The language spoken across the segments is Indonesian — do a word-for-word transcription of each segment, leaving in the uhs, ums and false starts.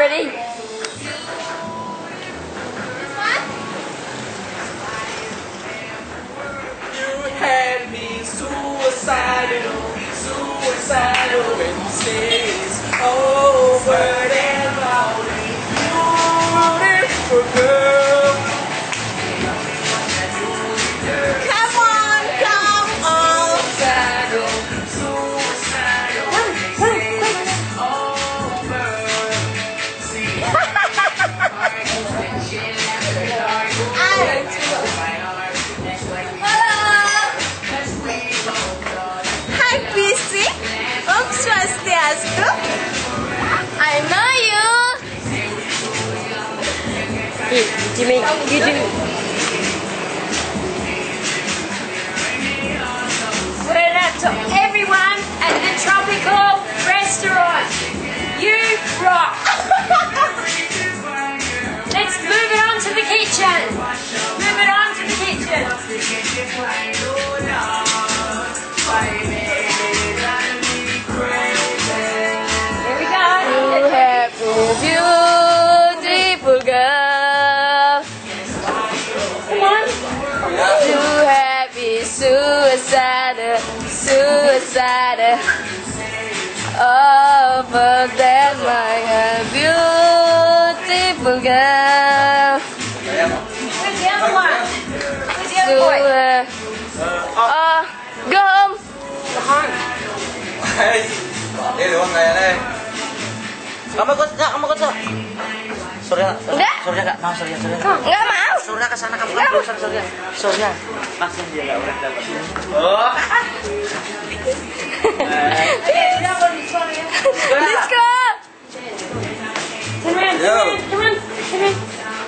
Ready? You had me suicidal, suicidal when you say it's over and lonely. Beautiful girl. Come on, come on. Suicidal, suicidal when you say it's over. See, Hi, Fizzy. Om SWASTI, ASTU. I know you. Hey, Jimmy, you do. Word out to everyone at the tropical restaurant. You rock. Let's move it on to the kitchen. Move it on to the kitchen. Here we go. You have a beautiful girl. Come on. You have been suicidal, suicidal. Oh, but that my beautiful girl. Where's the other one? Where's the other boy? Oh, go home. Go home. Ini doang kayaknya. Kamu ikut enggak? Kamu ikut enggak? Surya, Enggak. Surya enggak mau Surya, Surya. Enggak mau. Surya ke sana kamu kan Surya, Surya. Surya. Pasien dia enggak udah dapat. Oh. Let's go. Turn around. Yo. Come on. Come on.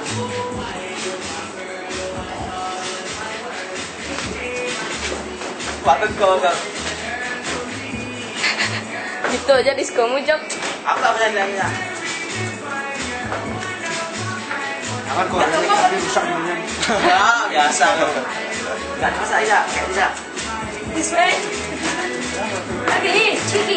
Patut kau kan. Gitu aja diskomu, Jok. Aku enggak bisa bilangnya. Akan kau ini tapi rusak dulunya. Ah, biasa kau. Enggak bisa ya, kayak bisa. This way. Over here. Cheeky.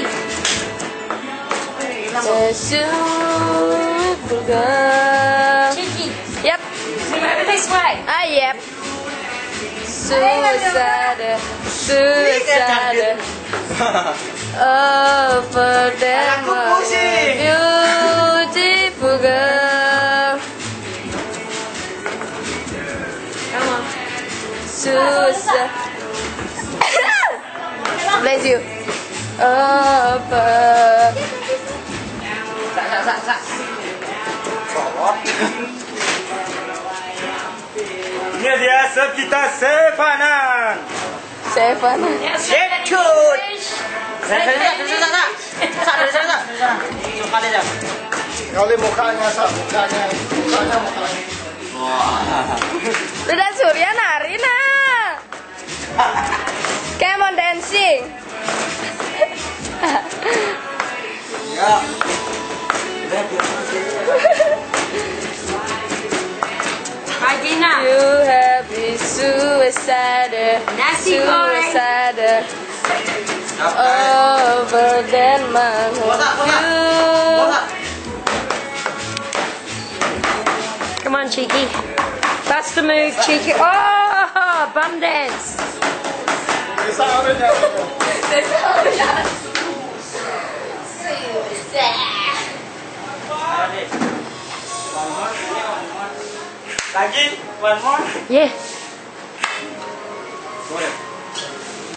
Beautiful girl. Cheeky. Yep. Move over this way. Ah, yep. Suicidal, suicidal. Oh, but that my beautiful girl. Come on. Suicide. Bless you. Oh, but. Sak sak sak sak. Ini dia set kita Sevanan. Seven. Now, Get good. good. Dari sana, dari sana, sak. Sak dari sana, dari sana. Sekali aja. Kali mukanya sak, mukanya, mukanya mukanya. Lu dan Surya nari nah. Come on dancing. Ya. Hi, Dina. You have been suicidal, Nasty boy. suicidal. Over than my Botak, botak. you. Botak. Come on, Cheeky. That's the move, Cheeky. Oh, bum dance. Bisa orang ya. Lagi, one more. Yeah. Boleh.